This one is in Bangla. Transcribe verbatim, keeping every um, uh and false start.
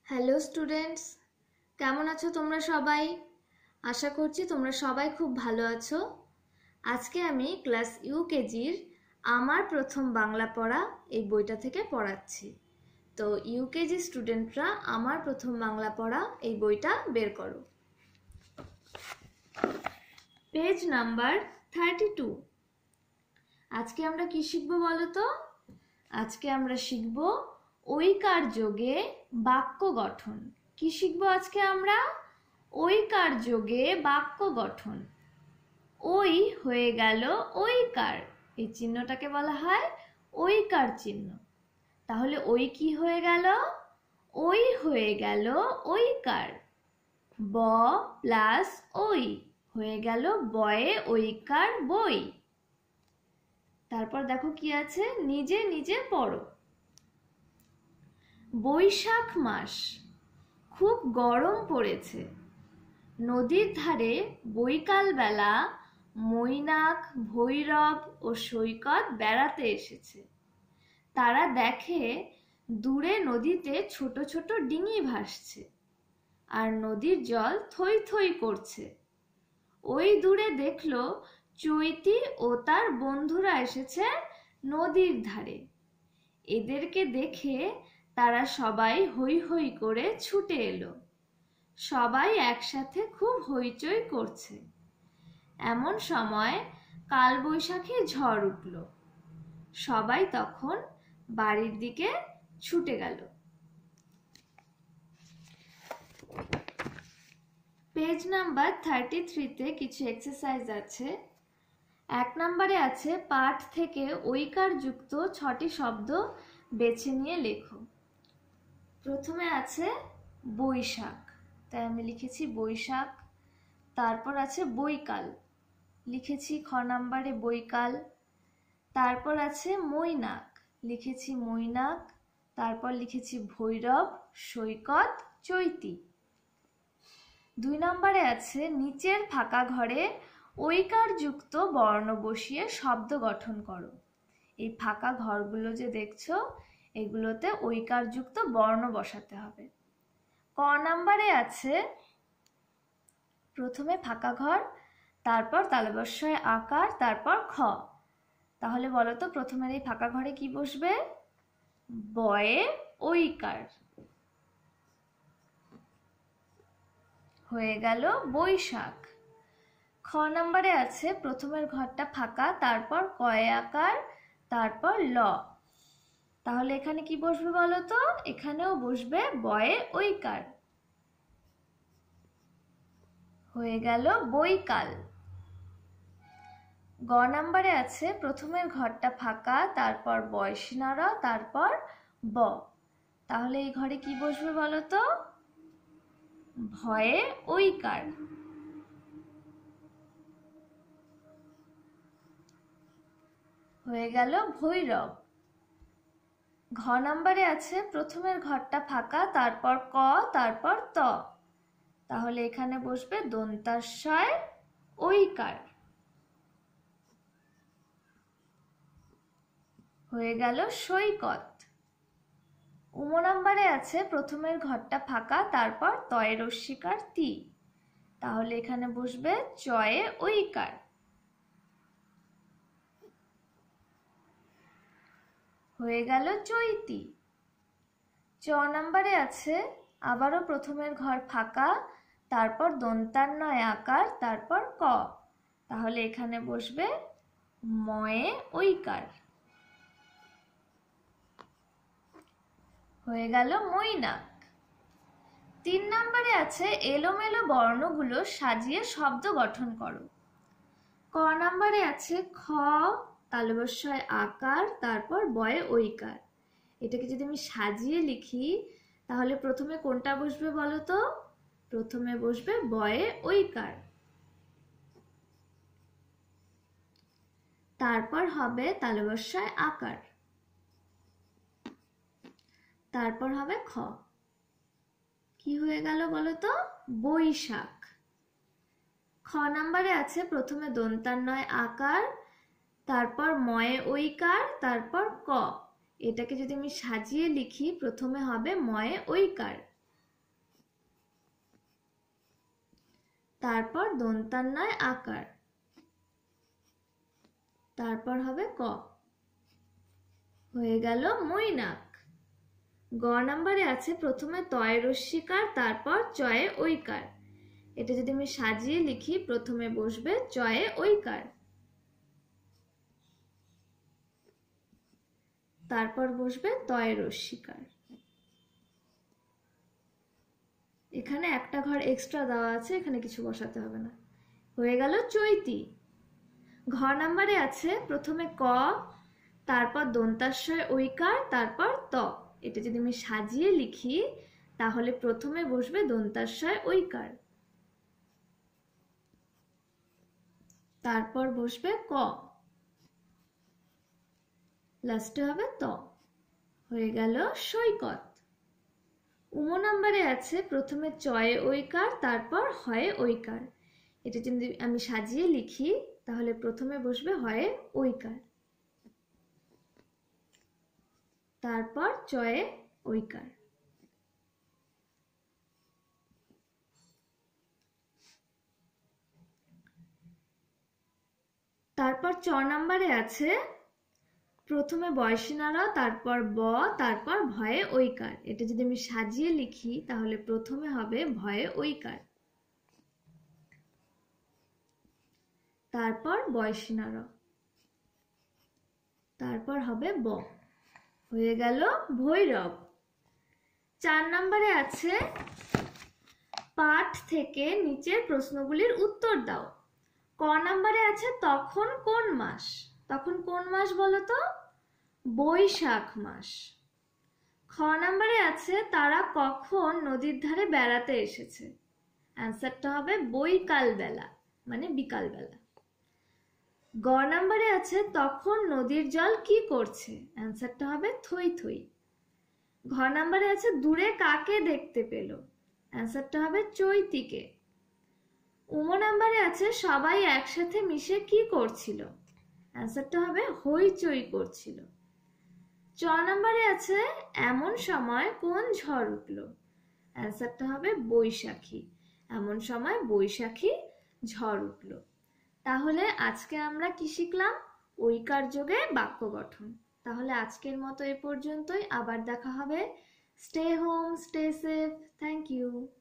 হ্যালো স্টুডেন্টস, কেমন আছো তোমরা সবাই? আশা করছি তোমরা সবাই খুব ভালো আছো। আজকে আমি ক্লাস ইউকেজির আমার প্রথম বাংলা পড়া এই বইটা থেকে পড়াচ্ছি। তো ইউকেজি স্টুডেন্টরা আমার প্রথম বাংলা পড়া এই বইটা বের করো। Page number thirty two. আজকে আমরা কি শিখবো বলো তো? আজকে আমরা শিখবো ঐকার যোগে বাক্য গঠন। কি শিখবো আজকে আমরা? ঐকার যোগে বাক্য গঠন। ওই হয়ে গেল ঐকার, এই চিহ্নটাকে বলা হয় ঐকার চিহ্ন। তাহলে ওই কি হয়ে গেল? ওই হয়ে গেল ঐকার। ব প্লাস ওই হয়ে গেল বয়ে ঐকার বই। তারপর দেখো কি আছে, নিজে নিজে পড়ো। বৈশাখ মাস, খুব গরম পড়েছে। নদীর ধারে বৈকাল বেলা মৈনাক, ভৈরব ও সৈকত বেড়াতে এসেছে। তারা দেখে দূরে নদীতে ছোট ছোট ডিঙি ভাসছে আর নদীর জল থই থই করছে। ওই দূরে দেখলো চৈতি ও তার বন্ধুরা এসেছে নদীর ধারে। এদেরকে দেখে তারা সবাই হৈ হৈ করে ছুটে এলো। সবাই একসাথে খুব হইচই করছে। এমন সময় কালবৈশাখী ঝড় উঠল। সবাই তখন বাড়ির দিকে ছুটে গেল। পেজ নাম্বার থার্টি থ্রিতে কিছু এক্সারসাইজ আছে। এক নম্বরে আছে পাঠ থেকে ঐকার যুক্ত ছটি শব্দ বেছে নিয়ে লেখো। প্রথমে আছে বৈশাখ, তাই আমি লিখেছি বৈশাখ। তারপর আছে বৈকাল, লিখেছি খ নাম্বারে বৈকাল। তারপর আছে মৈনাক, লিখেছি মৈনাক। তারপর লিখেছি ভৈরব, সৈকত, চৈতি। দুই নম্বরে আছে নিচের ফাঁকা ঘরে ঐকার যুক্ত বর্ণ বসিয়ে শব্দ গঠন করো। এই ফাঁকা ঘরগুলো যে দেখছো এগুলোতে ঐকার যুক্ত বর্ণ বসাতে হবে। ক নাম্বারে আছে প্রথমে ফাঁকা ঘর, তারপর তালবস্যয় আকার, তারপর খ। তাহলে বলো তো প্রথমের এই ফাঁকা ঘরে কি বসবে? বয়ে ঐকার হয়ে গেল বৈশাখ। খ নাম্বারে আছে প্রথমের ঘরটা ফাঁকা, তারপর কয়ে আকার, তারপর ল। তাহলে এখানে কি বসবে বলো তো? এখানেও বসবে বয়ে ঐকার হয়ে গেল বৈকাল। গ নাম্বারে আছে প্রথমের ঘরটা ফাঁকা, তারপর বয়সীনর, তারপর ব। তাহলে এই ঘরে কি বসবে বলো তো? ভয়ে ঐকার হয়ে গেল ভৈরব। ঘ নাম্বারে আছে প্রথমের ঘরটা ফাঁকা, তারপর ক, তারপর ত। তাহলে এখানে বসবে দন্তাস্বয় ঐকার হয়ে গেল সৈকত। উম নাম্বারে আছে প্রথমের ঘরটা ফাঁকা, তারপর তয়ে রস্যিকার তি। তাহলে এখানে বসবে চয়ে ঐকার হয়ে গেল চৈতি। চ নাম্বারে আছে আবারও প্রথমের ঘর ফাঁকা, তারপর দন্তান্বয় আকার, তারপর ক। তাহলে এখানে বসবে ময়ে ঐকার হয়ে গেল মৈনাক। তিন নম্বরে আছে এলোমেলো বর্ণগুলো সাজিয়ে শব্দ গঠন করো। ক নম্বরে আছে খ, তালবস্যয় আকার, তারপর বয়ে ঐকার। এটাকে যদি আমি সাজিয়ে লিখি তাহলে প্রথমে কোনটা বসবে বলো তো? প্রথমে বসবে বয়ে ঐকার, তারপর হবে তালবস্যয় আকার, তারপর হবে খ। কি হয়ে গেল বলো তো? বৈশাখ। খ নাম্বারে আছে প্রথমে দন্তান্বয় আকার, তারপর ময়ে ঐকার, তারপর ক। এটাকে যদি আমি সাজিয়ে লিখি প্রথমে হবে ময়ে ঐকার, তারপর দন্তান্নয় আকার, তারপর হবে ক, হয়ে গেল মৈনাক। গ নাম্বারে আছে প্রথমে তয়ে রস্যিকার, তারপর চয়ে ঐকার। এটা যদি আমি সাজিয়ে লিখি, প্রথমে বসবে চয়ে ঐকার, তারপর বসবে তয়ে রস্যিকার। এখানে একটা ঘর এক্সট্রা দেওয়া আছে, এখানে কিছু বসাতে হবে না। হয়ে গেল চৈতি। ঘ নাম্বারে আছে প্রথমে ক, তারপর দন্তাস্বয় ঐকার, তারপর ত। এটা যদি আমি সাজিয়ে লিখি, তাহলে প্রথমে বসবে দন্তাস্বয় ঐকার, তারপর বসবে ক, লাস্টে হবে ত। হয়ে গেল সৈকত। উম নাম্বারে আছে প্রথমে চয়ে ঐকার, তারপর হয়ে ঐকার। এটা যদি আমি সাজিয়ে লিখি, তাহলে প্রথমে বসবে হয়ে ঐকার, তারপর চয়ে ঐকার। তারপর চ নাম্বারে আছে প্রথমে বয়সীনারা, তারপর ব, তারপর ভয়ে ঐকার। এটা যদি আমি সাজিয়ে লিখি, তাহলে প্রথমে হবে ভয়ে ঐকার, তারপর বয়সীনারা, তারপর হবে ব। হয়ে গেল ভৈরব। চার নম্বরে আছে পাঠ থেকে নিচের প্রশ্নগুলির উত্তর দাও। ক নম্বরে আছে তখন কোন মাস? তখন কোন মাস বলো তো? বৈশাখ মাস। খ নম্বরে আছে তারা কখন নদীর ধারে বেড়াতে এসেছে? অ্যান্সারটা হবে বৈকাল বেলা, মানে বিকাল বেলা। গ নম্বরে আছে তখন নদীর জল কি করছে? অ্যান্সারটা হবে থই থই। ঘ নম্বরে আছে দূরে কাকে দেখতে পেল? অ্যান্সারটা হবে চৈতিকে। উম নম্বরে আছে সবাই একসাথে মিশে কি করছিল? অ্যান্সারটা হবে হইচই করছিল। চ নম্বরে আছে এমন সময় কোন ঝড় উঠলো? অ্যান্সারটা হবে বৈশাখী। এমন সময় বৈশাখী ঝড় উঠলো। তাহলে আজকে আমরা কি শিখলাম? ঐকার যোগে বাক্য গঠন। তাহলে আজকের মতো এ পর্যন্তই, আবার দেখা হবে। Stay home, stay safe. Thank you.